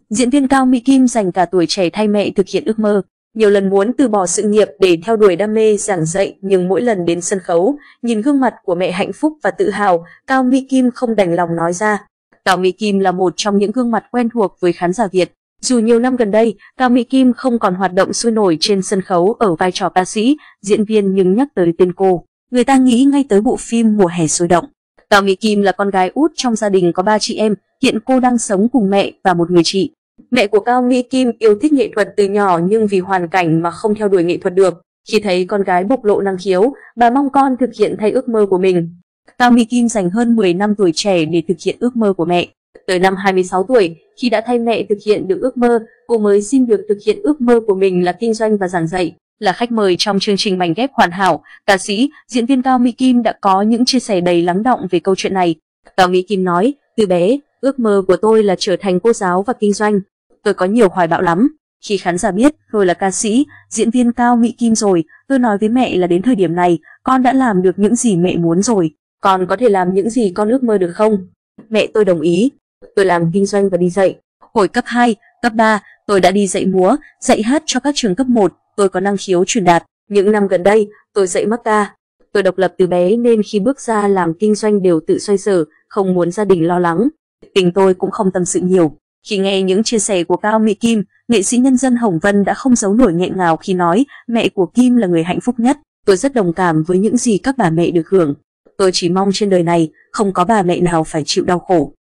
Diễn viên Cao Mỹ Kim dành cả tuổi trẻ thay mẹ thực hiện ước mơ. Nhiều lần muốn từ bỏ sự nghiệp để theo đuổi đam mê giảng dạy, nhưng mỗi lần đến sân khấu, nhìn gương mặt của mẹ hạnh phúc và tự hào, Cao Mỹ Kim không đành lòng nói ra. Cao Mỹ Kim là một trong những gương mặt quen thuộc với khán giả Việt. Dù nhiều năm gần đây, Cao Mỹ Kim không còn hoạt động sôi nổi trên sân khấu ở vai trò ca sĩ, diễn viên, nhưng nhắc tới tên cô, người ta nghĩ ngay tới bộ phim Mùa hè sôi động. Cao Mỹ Kim là con gái út trong gia đình có 3 chị em, hiện cô đang sống cùng mẹ và một người chị. Mẹ của Cao Mỹ Kim yêu thích nghệ thuật từ nhỏ nhưng vì hoàn cảnh mà không theo đuổi nghệ thuật được. Khi thấy con gái bộc lộ năng khiếu, bà mong con thực hiện thay ước mơ của mình. Cao Mỹ Kim dành hơn 10 năm tuổi trẻ để thực hiện ước mơ của mẹ. Tới năm 26 tuổi, khi đã thay mẹ thực hiện được ước mơ, cô mới xin được thực hiện ước mơ của mình là kinh doanh và giảng dạy. Là khách mời trong chương trình Mảnh ghép hoàn hảo, ca sĩ, diễn viên Cao Mỹ Kim đã có những chia sẻ đầy lắng đọng về câu chuyện này. Cao Mỹ Kim nói, từ bé, ước mơ của tôi là trở thành cô giáo và kinh doanh. Tôi có nhiều hoài bão lắm. Khi khán giả biết tôi là ca sĩ, diễn viên Cao Mỹ Kim rồi, tôi nói với mẹ là đến thời điểm này, con đã làm được những gì mẹ muốn rồi. Con có thể làm những gì con ước mơ được không? Mẹ tôi đồng ý. Tôi làm kinh doanh và đi dạy. Hồi cấp 2, cấp 3, tôi đã đi dạy múa, dạy hát cho các trường cấp 1, tôi có năng khiếu truyền đạt. Những năm gần đây, tôi dạy mắc ca. Tôi độc lập từ bé nên khi bước ra làm kinh doanh đều tự xoay sở, không muốn gia đình lo lắng. Tình tôi cũng không tâm sự nhiều. Khi nghe những chia sẻ của Cao Mỹ Kim, nghệ sĩ nhân dân Hồng Vân đã không giấu nổi nghẹn ngào khi nói mẹ của Kim là người hạnh phúc nhất. Tôi rất đồng cảm với những gì các bà mẹ được hưởng. Tôi chỉ mong trên đời này không có bà mẹ nào phải chịu đau khổ.